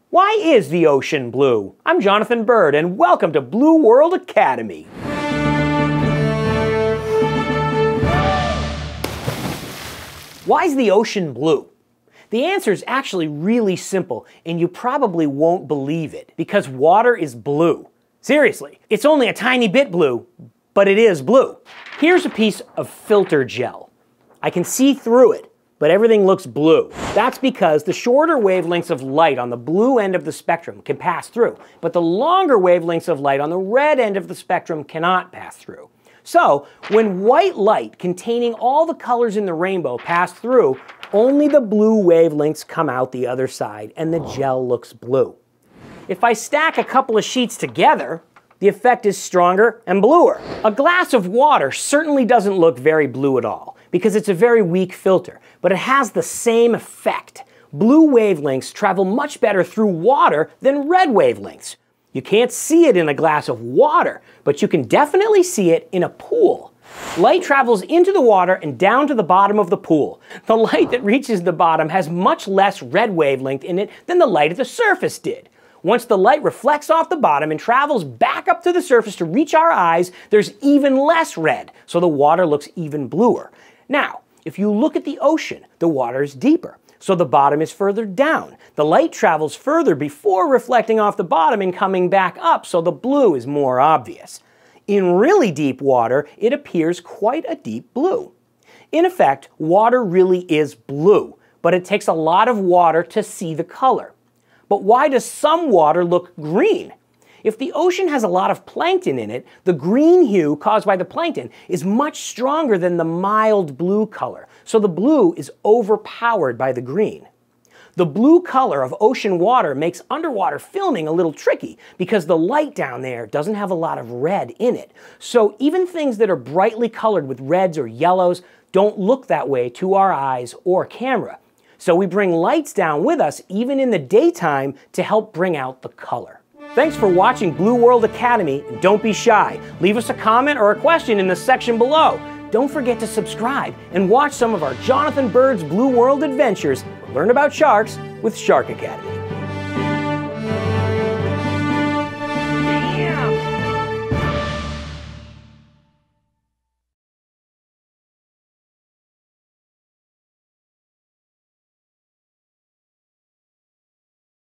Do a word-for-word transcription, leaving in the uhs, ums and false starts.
Why is the ocean blue? I'm Jonathan Bird, and welcome to Blue World Academy. Why is the ocean blue? The answer is actually really simple, and you probably won't believe it, because water is blue. Seriously, it's only a tiny bit blue, but it is blue. Here's a piece of filter gel. I can see through it, but everything looks blue. That's because the shorter wavelengths of light on the blue end of the spectrum can pass through, but the longer wavelengths of light on the red end of the spectrum cannot pass through. So, when white light containing all the colors in the rainbow pass through, only the blue wavelengths come out the other side, and the gel looks blue. If I stack a couple of sheets together, the effect is stronger and bluer. A glass of water certainly doesn't look very blue at all, because it's a very weak filter, but it has the same effect. Blue wavelengths travel much better through water than red wavelengths. You can't see it in a glass of water, but you can definitely see it in a pool. Light travels into the water and down to the bottom of the pool. The light that reaches the bottom has much less red wavelength in it than the light at the surface did. Once the light reflects off the bottom and travels back up to the surface to reach our eyes, there's even less red, so the water looks even bluer. Now, if you look at the ocean, the water is deeper, so the bottom is further down. The light travels further before reflecting off the bottom and coming back up, so the blue is more obvious. In really deep water, it appears quite a deep blue. In effect, water really is blue, but it takes a lot of water to see the color. But why does some water look green? If the ocean has a lot of plankton in it, the green hue caused by the plankton is much stronger than the mild blue color, so the blue is overpowered by the green. The blue color of ocean water makes underwater filming a little tricky because the light down there doesn't have a lot of red in it. So even things that are brightly colored with reds or yellows don't look that way to our eyes or camera. So we bring lights down with us even in the daytime to help bring out the color. Thanks for watching Blue World Academy, and don't be shy. Leave us a comment or a question in the section below. Don't forget to subscribe and watch some of our Jonathan Bird's Blue World adventures. Learn about sharks with Shark Academy.